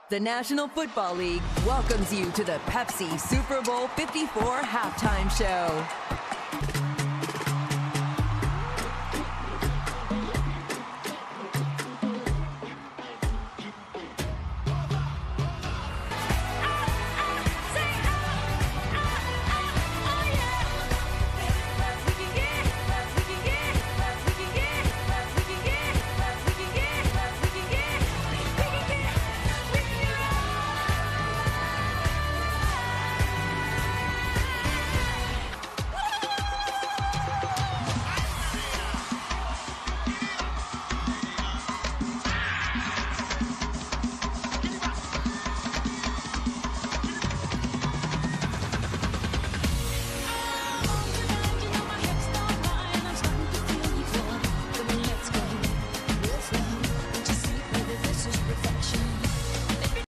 The National Football League welcomes you to the Pepsi Super Bowl 54 halftime show.